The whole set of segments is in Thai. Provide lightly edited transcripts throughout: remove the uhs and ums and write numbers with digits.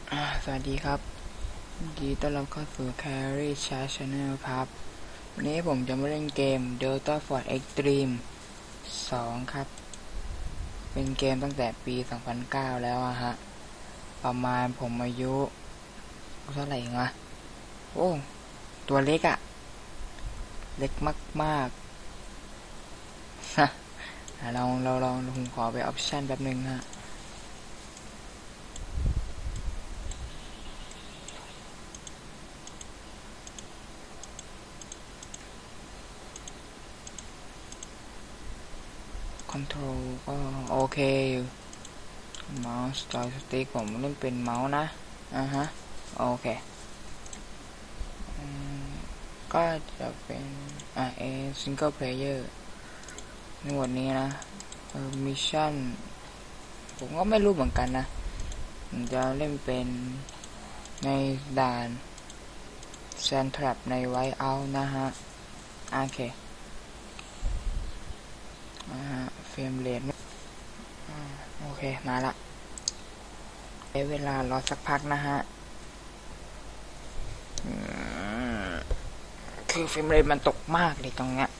สวัสดีครับยินดีต้อนรับเข้าสู่ Carry Chat Channel ครับวันนี้ผมจะมาเล่นเกม Delta Force Extreme 2 ครับเป็นเกมตั้งแต่ปี 2009 แล้วฮะประมาณผมอายุเท่าไหร่วะโอ้ตัวเล็กอะเล็กมากๆ ลองผมขอไปออปชั่นแป๊บนึงฮะคอนโทรลก็โอเคเมาส์จอยสติ๊กผมเล่นเป็นเมาส์นะฮะโอเคก็จะเป็นsingle player ในหมวดนี้นะมิชชั่นผมก็ไม่รู้เหมือนกันนะผมจะเล่นเป็นในด่านแซนทรัพในไวท์เอาท์นะฮะโอเคเฟรมเรทโอเคมาละเวลารอสักพักนะฮะคือเฟรมเรทมันตกมากเลยตรงเนี้ย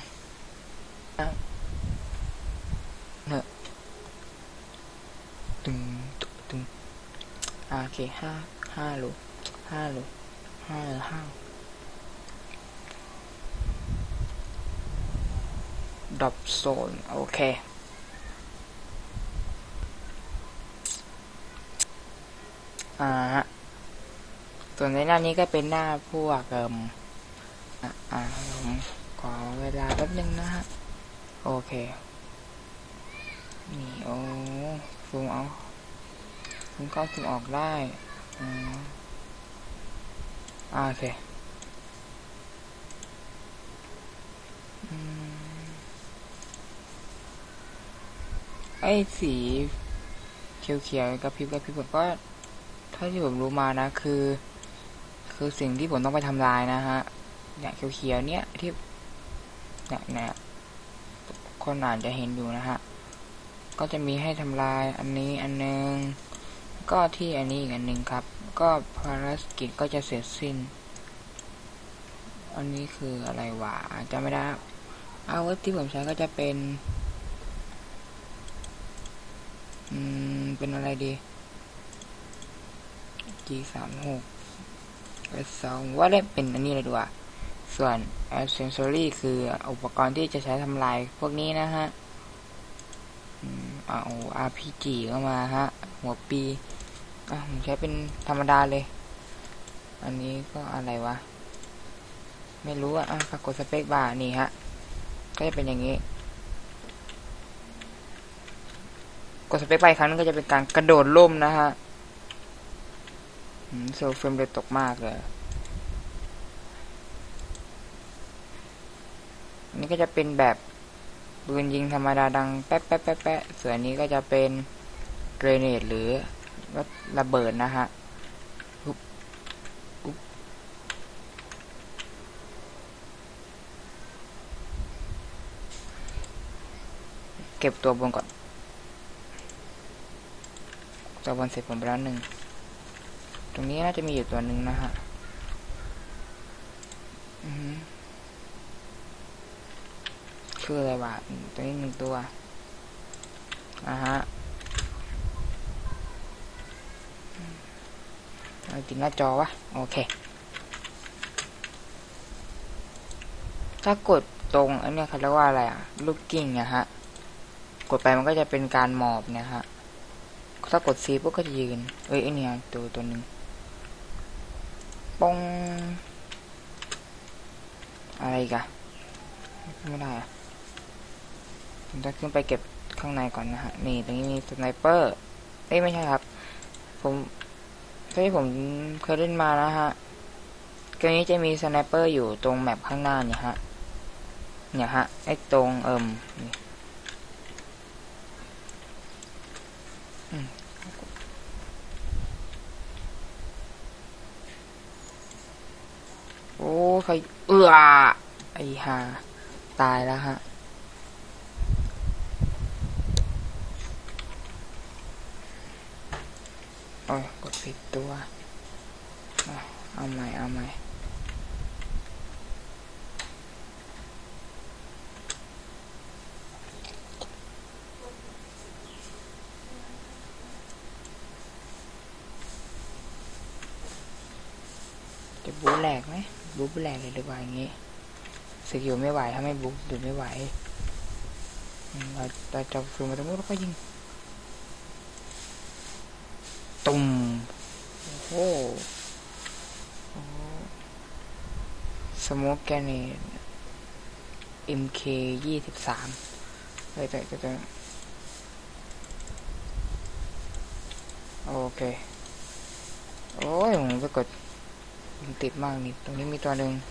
เนอะตึงโอเคห้าโลห้าดรอปโซนโอเคส่วนในหน้านี้ก็เป็นหน้าพวกผมขอเวลาแป๊บนึงนะฮะโอเคนี่โอ้ซูมเอาซูมเข้าซูมออกได้โอเคไอ้สีเขียวๆกับพริบผมก็ถ้าที่ผมรู้มานะคือสิ่งที่ผมต้องไปทำลายนะฮะเนี่ยเขียวๆเนี่ยที่เนี่ยคนอ่านจะเห็นอยู่นะฮะก็จะมีให้ทำลายอันนี้อันนึงก็ที่อันนี้อีกอันนึงครับก็ภารกิจก็จะเสร็จสิ้นอันนี้คืออะไรวะจำไม่ได้เอาเว็บที่ผมใช้ก็จะเป็นอะไรดี G36 S2 ว่าได้เป็นอันนี้เลยดีกว่าส่วน accessory คืออุปกรณ์ที่จะใช้ทำลายพวกนี้นะฮะเอา RPG เข้ามาฮะหัวปีผมใช้เป็นธรรมดาเลยอันนี้ก็อะไรวะไม่รู้ปรากฏสเปคบาร์นี่ฮะก็จะเป็นอย่างนี้กดสเปคไปครั้งนึงก็จะเป็นการกระโดดล่มนะฮะโซลเฟรมเลยตกมากเลยอันนี้ก็จะเป็นแบบปืนยิงธรรมดาดังแป๊ะส่วนนี้ก็จะเป็นเกรเนดหรือระเบิดนะฮะเก็บตัวบนก่อนตัวบนเสร็จผมไปแล้วหนึ่งตรงนี้น่าจะมีอยู่ตัวหนึ่งนะฮะคืออะไรวะตัวนี้หนึ่งตัวฮะติดหน้าจอวะโอเคถ้ากดตรงอันนี้เขาเรียกว่าอะไรลูกกิ้งนะฮะกดไปมันก็จะเป็นการหมอบเนี่ยฮะถ้ากด C ปุ๊บก็จะยืนไอ้เนี่ยตัวหนึ่งปงอะไรกันไม่ได้ผมจะขึ้นไปเก็บข้างในก่อนนะฮะนี่ตรงนี้มีสไนเปอร์ไม่ใช่ครับผมที่ผมเคยเล่นมานะฮะเกมนี้จะมีสไนเปอร์อยู่ตรงแมปข้างหน้าเนี่ยฮะไอ้ตรงนี่โอ้ใครไอ้ห่าตายแล้วฮะโออ้ยกดผิดตัวเอาใหม่จะบู๊แหลกไหมบู๊แหลกเลยดีกว่าอย่างงี้สกิลไม่ไหวถ้าไม่บู๊ดูไม่ไหวเราจะซูมมาตรงนู้นแล้วก็ยิงตุ่มโอ้โหสโมกแกนเนต MK23แต่โอเคโอ้ยผมไปกดติดมากนี่ตรงนี้มีตัวหนึ่ง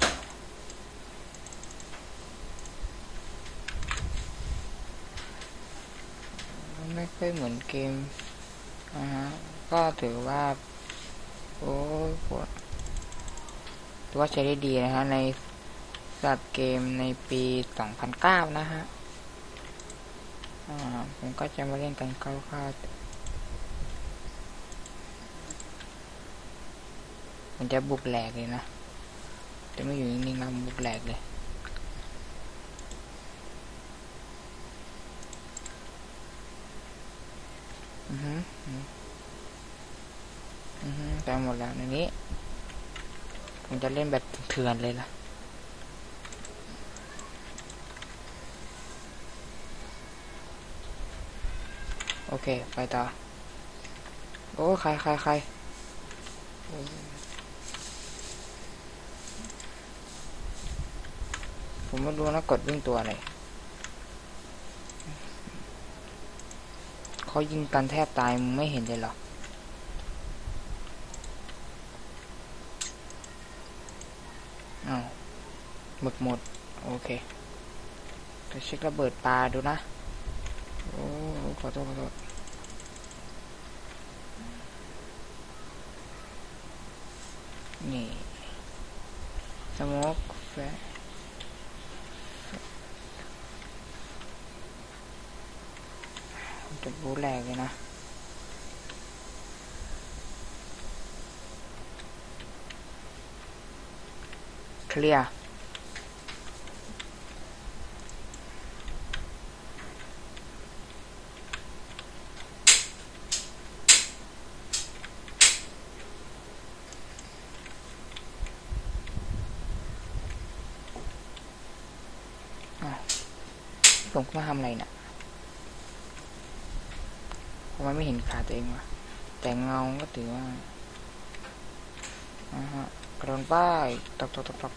ไม่ค่อยเหมือนเกมก็ถือว่าโอ้ยถือว่าใช้ได้ดีนะฮะในสำหรับเกมในปี 2009 นะฮะผมก็จะมาเล่นกันคร่าวๆมันจะบุกแหลกเลยนะจะไม่อยู่นิ่งๆนะบุกแหลกเลยแต่หมดแล้วในนี้ผมจะเล่นแบบเถื่อนเลยล่ะโอเคไปต่อโอ้ใครผมไม่รู้นะกดวิ่งตัวอะไรเขายิงกันแทบตายมึงไม่เห็นเลยหรออ้าวหมดโอเคจะเช็คระเบิดปลาดูนะโอ้ขอโทษนี่สโมกแฟจะบูแหลกเลยนะเคลียร์ผมมาทำอะไรเนี่ยผมไม่เห็นขาตัวเองว่ะแต่เงาก็ถือว่ากระโดดป้ายตก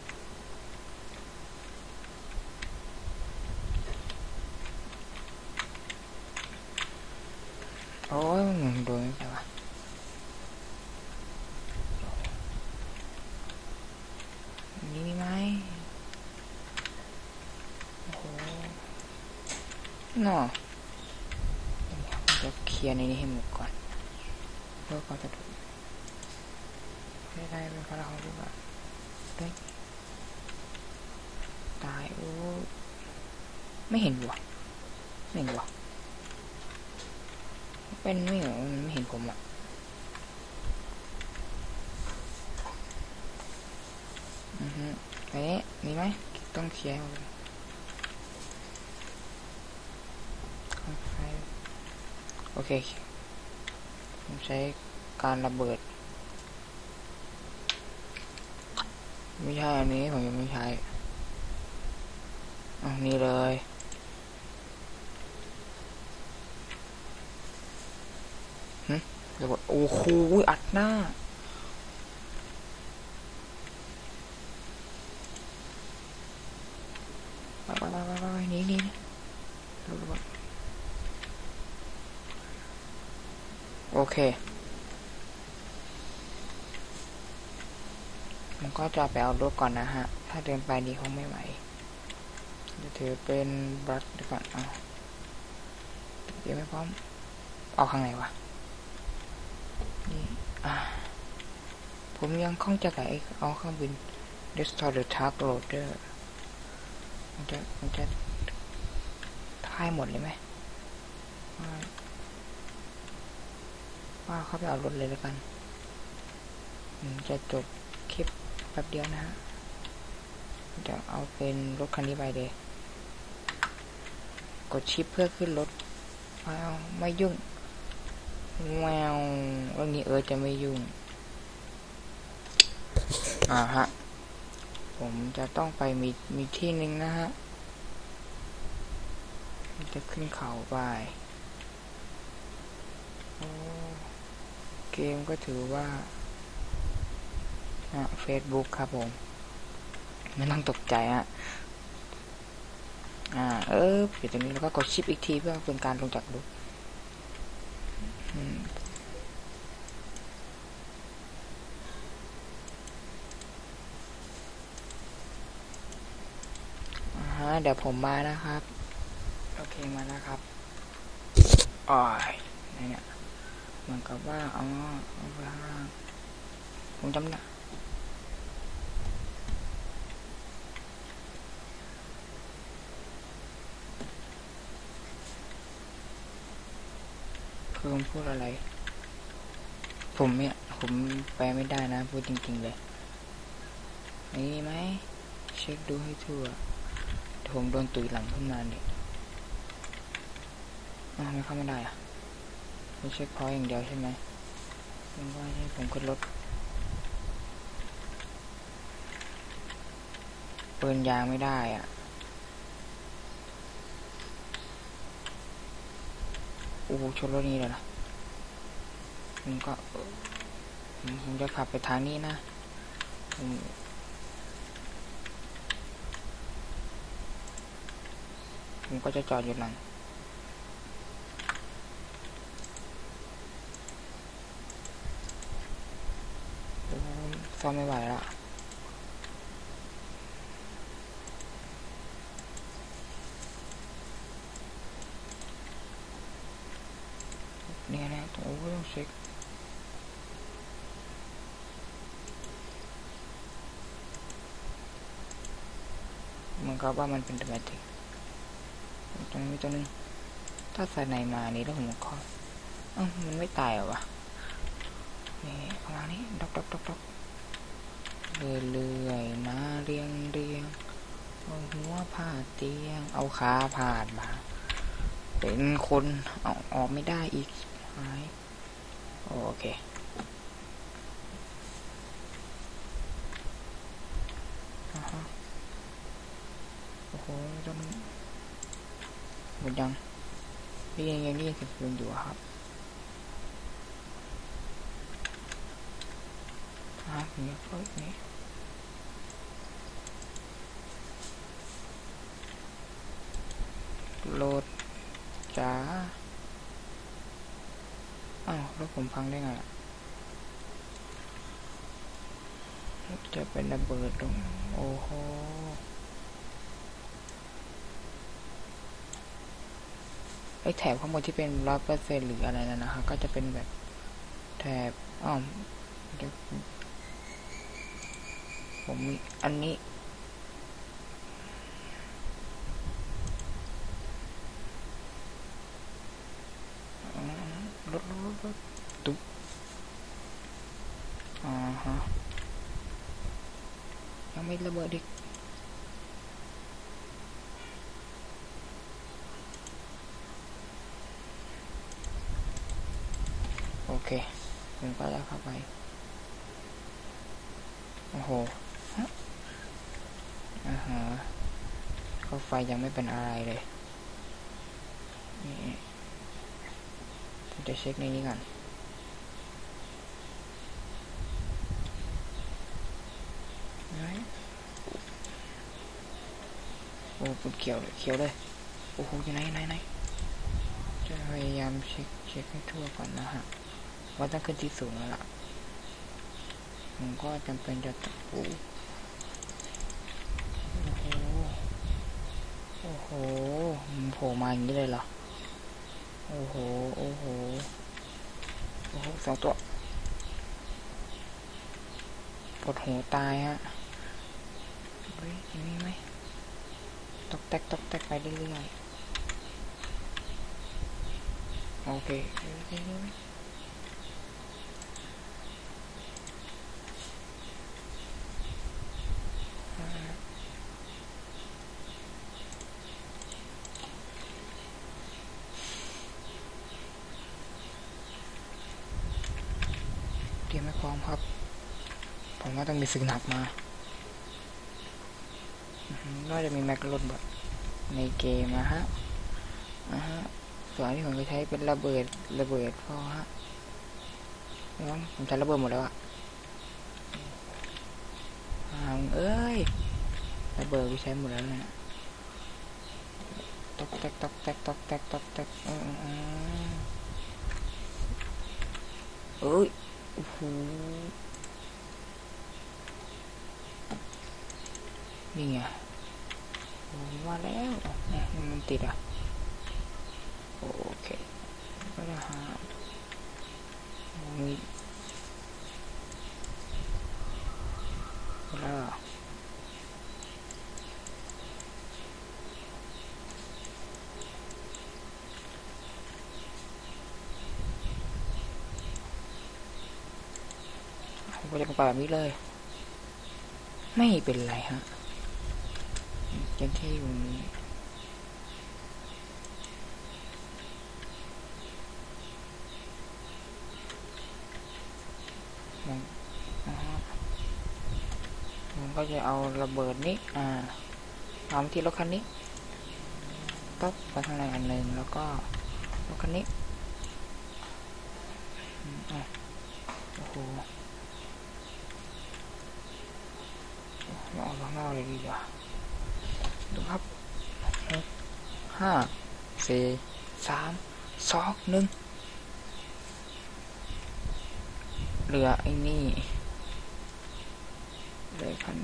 โอ้ยโดนไปวะนี่มีไหมโอ้โหน่ะจะเคลียร์ในนี้ให้หมดก่อนเพื่อเขาจะไม่ได้เป็นพลังของลูกอะได้ตายโอ้ไม่เห็นวะเป็นไม่เหรอไม่เห็นผมอ่ะอันนี้มีไหมต้องเคลียร์โอเคผมใช้การระเบิดไม่ใช่อันนี้ผมยังไม่ใช้นี่เลยระเบิดโอ้โหอัดหน้าไปนี่โอเคมันก็จะไปเอารถก่อนนะฮะถ้าเดินไปดีคงไม่ไหวจะถือเป็นบัตรก่อนเดี๋ยวไม่พร้อมเอาข้างไหนวะนี่ผมยังคล่องใจกับเอาเครื่องบิน Destroy the Target Loader มันจะท้ายหมดเลยไหมว่าเขาไปเอารถเลยแล้วกันจะจบคลิปแป๊บเดียวนะฮะจะเอาเป็นรถคันนี้ไปเลยกดชิปเพื่อขึ้นรถไม่ยุ่งแววเรื่องนี้จะไม่ยุ่งฮะผมจะต้องไปมีที่หนึ่งนะฮะจะขึ้นเขาไปเกมก็ถือว่าFacebook ครับผมไม่ต้องตกใจฮะปิดตรงนี้แล้วก็กดชิปอีกทีเพื่อเป็นการลงจากรถเดี๋ยวผมมานะครับโอเคมาแล้วครับเนี่ยเหมือนกับว่าเอาไปข้างล่างผมจำได้คือผมพูดอะไรผมแปลไม่ได้นะพูดจริงๆเลยนี่ไหมเช็คดูให้ทั่วผมโดนตุยหลังขึ้นมาเนี่ยไม่เข้าไม่ได้ไม่เช็คพอยต์อย่างเดียวใช่ไหมผมว่าให้ผมขึ้นรถเปิดยางไม่ได้ชนรถนี้เลยนะผมจะขับไปทางนี้นะผมก็จะจอดอยู่หลังซ่อมไม่ไหวแล้วเนี่ยต้องเช็คเหมือนกับว่ามันเป็นธรรมดาตรงนี้ตัวนึงถ้าใส่ในมานี้แล้วผมก็มันไม่ตายเหรอวะนี่ประมาณนี้ดอกเรื่อยๆนะเรียงเอาหัวพาดเตียงเอาขาพาดมาเป็นคนออกไม่ได้อีกโอเคโอ้โหจนหมดยังนี่ยังเสียงปืนอยู่ครับเนี่ยเปิดนี่โหลดจ้าแล้วผมพังได้ไงจะเป็นระเบิดตรงโอ้โหแถบข้างบนที่เป็น100%หรืออะไรนั่นนะคะก็จะเป็นแบบแถบผมมีอันนี้รถตุ๊บยังไม่ระเบิดอีกโอเคผมก็จะเข้าไปโอ้โหก็ไฟยังไม่เป็นอะไรเลยนี่ผมจะเช็คในนี้ก่อนปุ่มเขียวเลยโอ้โหอยู่ไหนจะพยายามเช็คให้ทั่วก่อนนะฮะว่าต้องขึ้นที่สูงแล้วล่ะผมก็จำเป็นจะโอ้โหโผล่มาอย่างนี้เลยเหรอโอ้โห2 ตัวปวดหัวตายฮะอย่างนี้ไหมตกแตกไปเรื่อยๆโอเครียมให้พร้อมครับผมว่าต้องมีสิ่งหนักมาน่าจะมีแม็กลดแบบในเกมนะฮะส่วนที่ผมจะใช้เป็นระเบิดพอฮะแล้วผมใช้ระเบิดหมดแล้วอะเอ้ยระเบิดกูใช้หมดแล้วเนี่ยตอกแตกตอกแตกตอกแตกตอกแตกเอ้ยโอ้โหนี่ไงว่าแล้วมันติดอ่ะโอเคก็จะหามีแล้วผมก็จะไปแบบนี้เลยไม่เป็นไรฮะยังแค่อยู่นี้ผมก็จะเอาระเบิดนี้เอาที่รถคันนี้ปั๊บไปข้างในอันหนึ่งแล้วก็รถคันนี้โอ้โหออกข้างนอกเลยดีกว่าดูครับ5 4 3 2 1เหลือไอ้นี่เลยคัน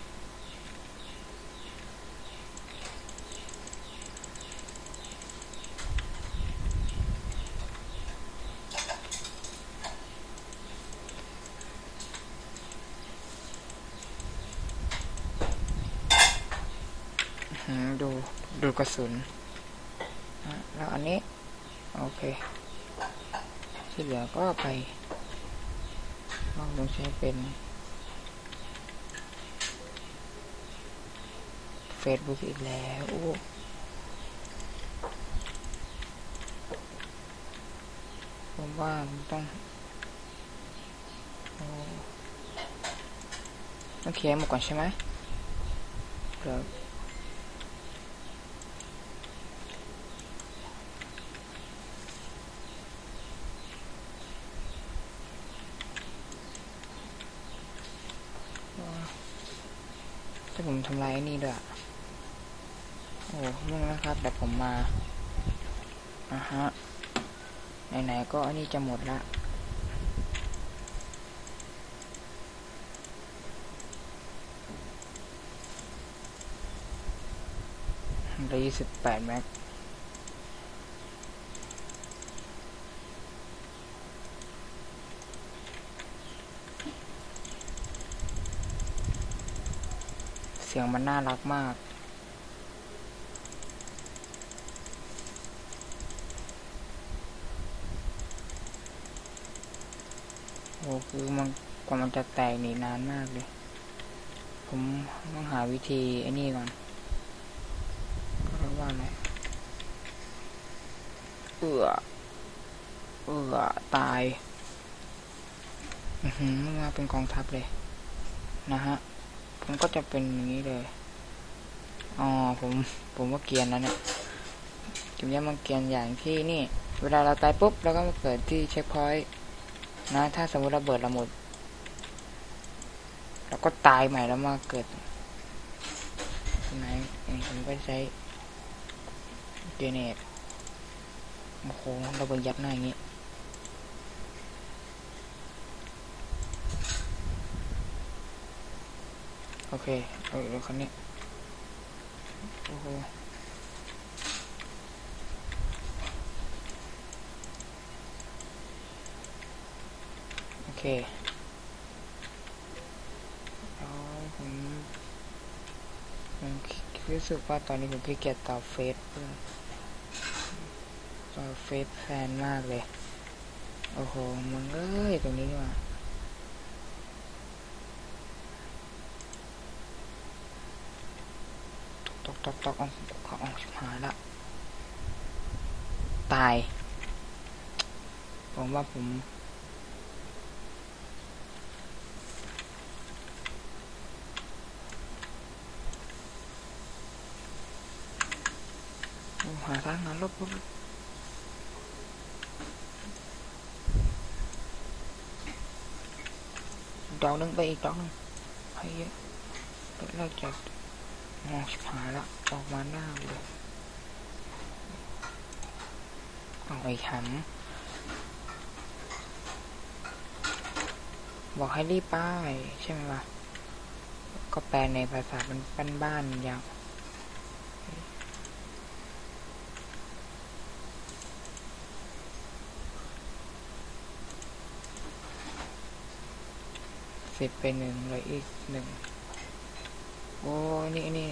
ดูกระสุนแล้วอันนี้โอเคที่เหลือก็ไปลองใช้เป็น Facebook อีกแล้วผมว่าต้องเคลียร์หมดก่อนใช่ไหมเดี๋ยวถ้าผมทำลายนี่ด้วยนี่นะครับแต่ผมมาไหนๆก็อันนี้จะหมดละได้28 แม็กเสียงมันน่ารักมากคือมันกว่ามันจะแตกนี่นานมากเลยผมต้องหาวิธีไอ้นี่ก่อนก็เรียกว่าอะไรตายมาเป็นกองทัพเลยนะฮะผมก็จะเป็นอย่างนี้เลยผมว่าเกียนแล้วเนี่ยจุดนี้มันเกียนอย่างที่นี่เวลาเราตายปุ๊บเราก็มาเกิดที่เช็คพอยต์นะถ้าสมมติระเบิดเราหมดเราก็ตายใหม่แล้วมาเกิดไหนผมก็ใช้เกรเนตโอ้โหระเบิดยัดหน้าอย่างนี้โอเครถคันนี้โอ้โหโอเคผมรู้สึกว่าตอนนี้ผมขี้เกียจต่อเฟซแฟนมากเลยโอ้โหมึงตรงนี้ด้วยตอกชิบหายละตายผมว่าผมาทางนั้นลบดอกนึงไปอีกดอกนึงให้เยอะเราจะมองชิบหายละออกมาหน้าเลยเอาไอ้หำบอกให้รีบไปใช่ไหมวะก็แปลในภาษาบ้านๆอย่าง10 ไป 1เลยอีก 1โอ้นี่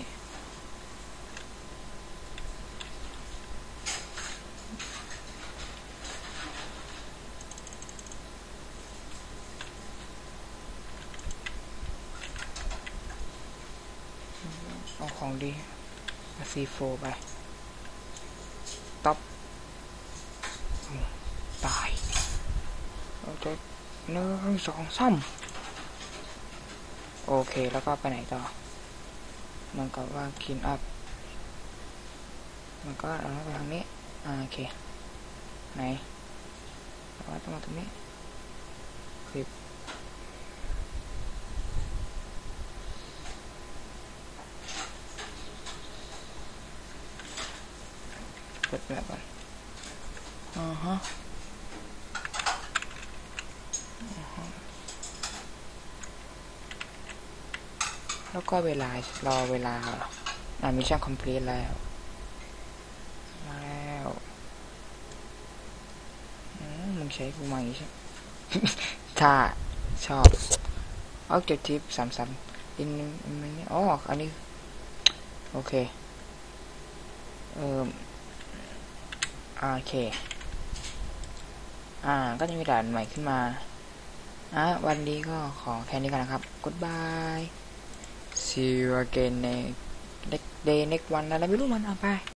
เอาของดีC4 ไปต๊อปตายเราจะ1 2 3โอเคแล้วก็ไปไหนต่อมันก็ว่าคลีนอัพมันก็เอาไปทางนี้โอเคไหนว่าต้องมาตรงนี้คลิปกดแบบก่อนแล้วก็เวลารอเวลามิชชั่นคอมพลีทแล้วมึงใช้กูมาอีกใช่ ถ้าชอบobjective 33 in อ๋ออันนี้โอเคโอเคก็จะมีด่านใหม่ขึ้นมาวันนี้ก็ขอแค่นี้กันนะครับ goodbye see you again next day next one อะไรไม่รู้มันไป